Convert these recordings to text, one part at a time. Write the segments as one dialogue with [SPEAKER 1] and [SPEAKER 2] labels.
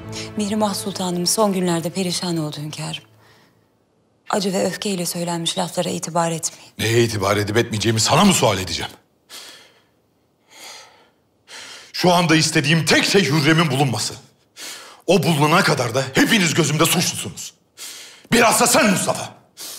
[SPEAKER 1] Mihrimah Sultanım son günlerde perişan oldu hünkârım. Acı ve öfkeyle söylenmiş laflara itibar etmeyin.
[SPEAKER 2] Neye itibar edip etmeyeceğimi sana mı sual edeceğim? Şu anda istediğim tek şey Hürrem'in bulunması. O bulunana kadar da hepiniz gözümde suçlusunuz. Biraz da sen Mustafa.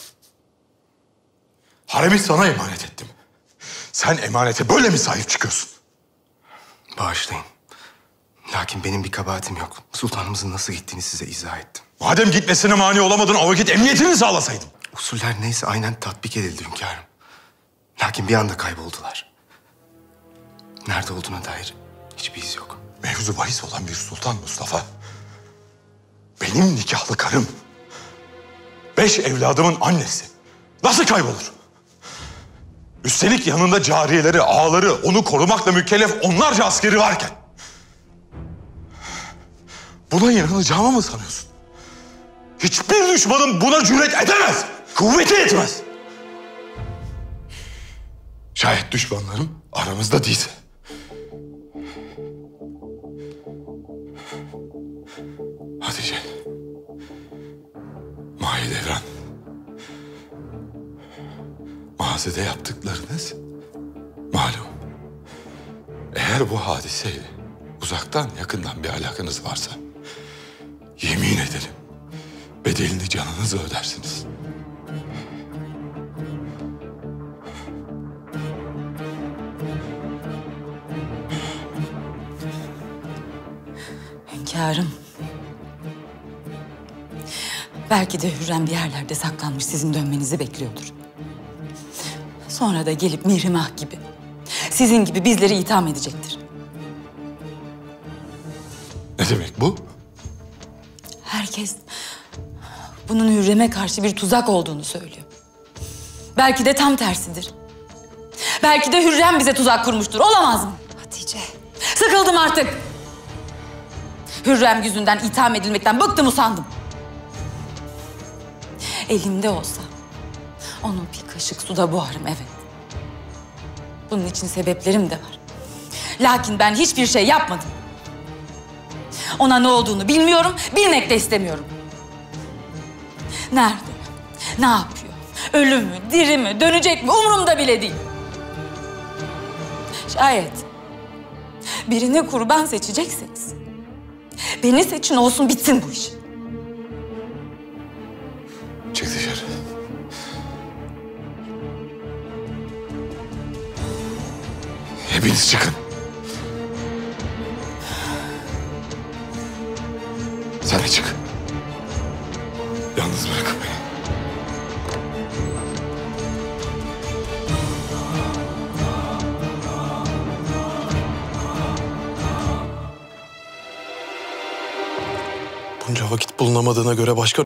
[SPEAKER 2] Harem'i sana emanet ettim. Sen emanete böyle mi sahip çıkıyorsun?
[SPEAKER 3] Bağışlayın. Lakin benim bir kabahatim yok. Sultanımızın nasıl gittiğini size izah ettim.
[SPEAKER 2] Madem gitmesine mani olamadın, o vakit emniyetini sağlasaydın.
[SPEAKER 3] Usuller neyse aynen tatbik edildi hünkârım. Lakin bir anda kayboldular. Nerede olduğuna dair hiçbir iz yok.
[SPEAKER 2] Mevzu bahis olan bir sultan Mustafa. Benim nikahlı karım. 5 evladımın annesi. Nasıl kaybolur? Üstelik yanında cariyeleri, ağaları, onu korumakla mükellef onlarca askeri varken. Buna inanacağımı mı sanıyorsun? Hiçbir düşmanın buna cüret edemez. Kuvveti yetmez. Şayet düşmanlarım aramızda değilse. Hatice. Mahidevran. Mağazede yaptıklarınız malum. Eğer bu hadiseyle uzaktan yakından bir alakanız varsa yemin ederim bedelini canınızla ödersiniz.
[SPEAKER 1] Hünkârım. Belki de Hürrem bir yerlerde saklanmış sizin dönmenizi bekliyordur. Sonra da gelip Mihrimah gibi, sizin gibi bizleri itham edecektir.
[SPEAKER 2] Ne demek bu?
[SPEAKER 1] Herkes bunun Hürrem'e karşı bir tuzak olduğunu söylüyor. Belki de tam tersidir. Belki de Hürrem bize tuzak kurmuştur, olamaz mı?
[SPEAKER 4] Hatice.
[SPEAKER 1] Sıkıldım artık. Hürrem yüzünden itham edilmekten bıktım, usandım. Elimde olsa onu bir kaşık suda boğarım, evet. Bunun için sebeplerim de var. Lakin ben hiçbir şey yapmadım. Ona ne olduğunu bilmiyorum, bilmek de istemiyorum. Nerede? Ne yapıyor? Ölü mü, diri mi, dönecek mi? Umurumda bile değil. Şayet birini kurban seçecekseniz beni seçin, olsun bitsin bu iş.
[SPEAKER 2] Çık dışarı. Hepiniz çıkın. Sen de çık. Yalnız bırakın beni.
[SPEAKER 5] Bunca vakit bulunamadığına göre başka